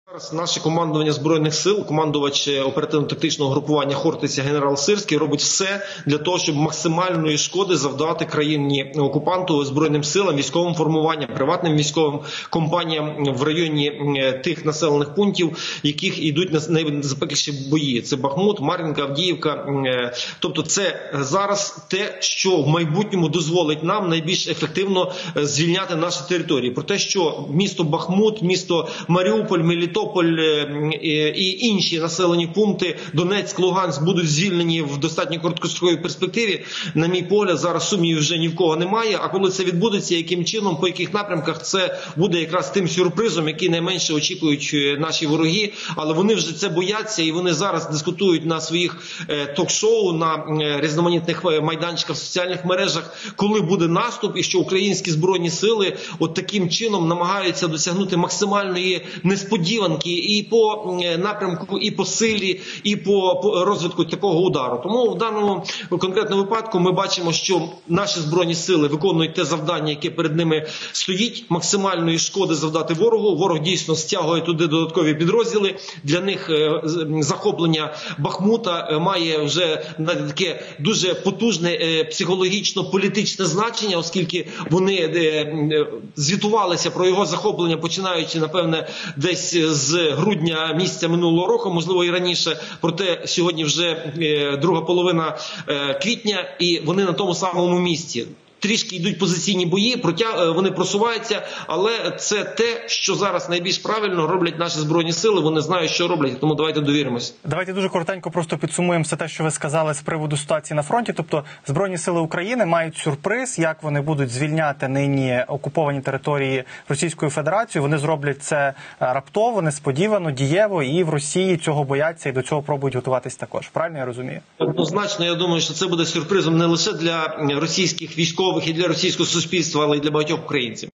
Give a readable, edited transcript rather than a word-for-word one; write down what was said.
Зараз наше командування Збройних сил, командувач оперативно-тактичного групування Хортиця генерал Сирський робить все для того, щоб максимальної шкоди завдати країні-окупанту, Збройним силам, військовим формуванням, приватним військовим компаніям в районі тих населених пунктів, яких йдуть найзапекліші бої. Це Бахмут, Мар'їнка, Авдіївка. Тобто це зараз те, що в майбутньому дозволить нам найбільш ефективно звільняти наші території. Про те, що місто Бахмут, місто Маріуполь, Мелітополь і інші населені пункти Донецьк, Луганськ будуть звільнені в достатньо короткостроковій перспективі, на мій погляд, зараз сумнівів вже ні в кого немає. А коли це відбудеться, яким чином, по яких напрямках, це буде якраз тим сюрпризом, який найменше очікують наші вороги. Але вони вже це бояться і вони зараз дискутують на своїх ток-шоу, на різноманітних майданчиках в соціальних мережах, коли буде наступ і що українські збройні сили от таким чином намагаються досягнути максимальної несподіванки і по напрямку, і по силі, і по розвитку такого удару. Тому в даному конкретному випадку ми бачимо, що наші збройні сили виконують те завдання, яке перед ними стоїть, максимальної шкоди завдати ворогу. Ворог дійсно стягує туди додаткові підрозділи. Для них захоплення Бахмута має вже таке дуже потужне психологічно-політичне значення, оскільки вони звітувалися про його захоплення, починаючи, напевне, десь з грудня місяця минулого року, можливо і раніше, проте сьогодні вже друга половина квітня і вони на тому самому місці. Трішки йдуть позиційні бої, вони просуваються, але це те, що зараз найбільш правильно роблять наші Збройні сили, вони знають, що роблять, тому давайте довіримось. Давайте дуже коротенько просто підсумуємо все те, що ви сказали з приводу ситуації на фронті. Тобто Збройні сили України мають сюрприз, як вони будуть звільняти нині окуповані території Російською Федерацією. Вони зроблять це раптово, несподівано, дієво, і в Росії цього бояться і до цього пробують готуватись також. Правильно я розумію? Однозначно, я думаю, що це буде сюрпризом не лише для російських військових і для російського суспільства, але й для багатьох українців.